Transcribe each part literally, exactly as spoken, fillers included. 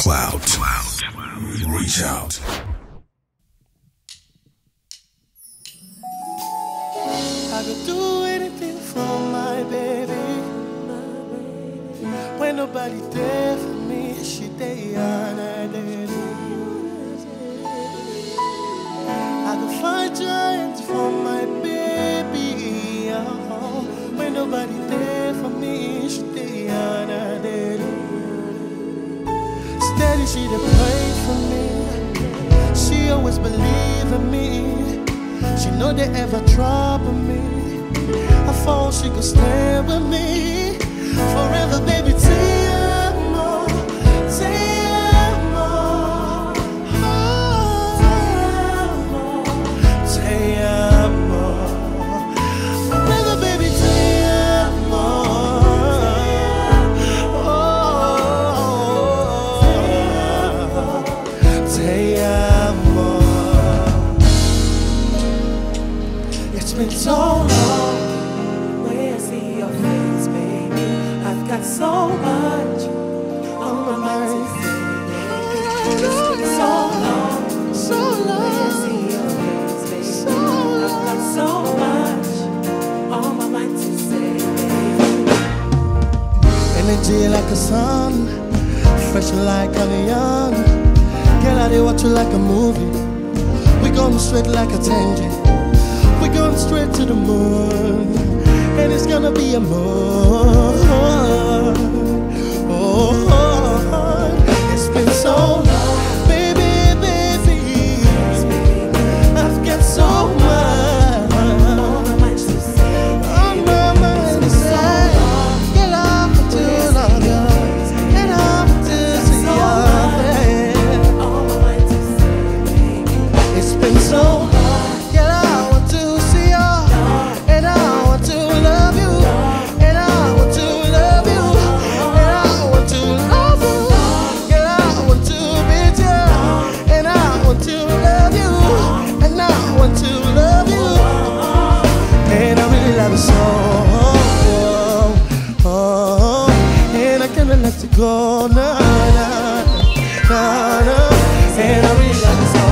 Clout. Reach out. I could do anything for my baby. When nobody there for me, she day on her day. I could find giants for my baby. Oh, when nobody there for me, she day on her day. Steady, she done pray for me. She always believe in me. She know they ever trouble me. I fall, she could stand with me forever, baby. Te amo, te amo, oh, te amo, forever, baby. Te amo, oh, te amo. It's been so long. When I see your face, baby, I've got so much on my mind to say. It's been so long, so long. When I see your face, baby, so I've got so much on my mind to say. Energy like a sun, fresh like honey young. Girl, I do watch you like a movie. We going straight like a tangent. We going straight to the moon, and it's gonna be a moon. Oh, it's been so long, baby, baby. I've got so much On my mind to say. on my mind to say. Get up to love you, get up to see you. On my mind to say, baby. It's been so long. Let it go, na na na na, and I really love it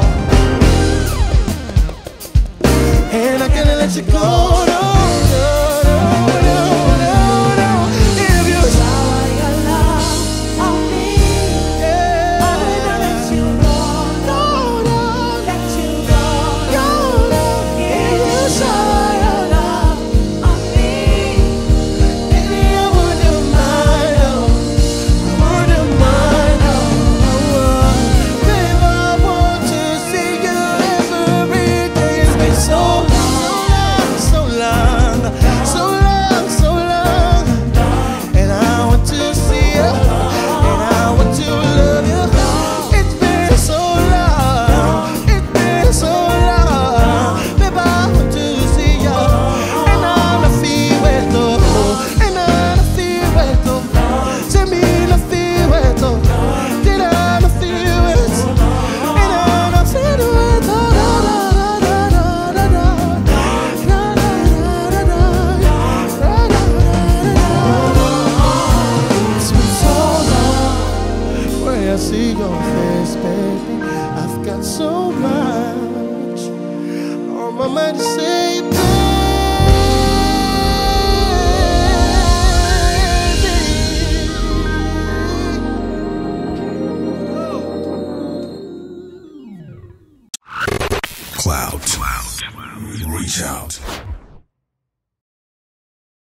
so. And I can't let you go, no, no, no, no, no, no. If you shower your love on me, yeah, I will let you go, no, no, let you go, no, no. if you shower your love on me, Baby, I wouldn't mind, oh, I wouldn't mind, oh, babe, I want to see you every day. It's been so long, so long, so long, so long, and I want to see you, and I want to love you. It's been so long, it's been so long, babe, I want to see you, and I'm a Pheabian, and I'm a Pheabian. Tell me the Pheabian, did I the Pheabian, and I'm a Pheabian. It's been so long when I see your face, baby. I've got so much on my mind to say, baby. Clout. Reach out.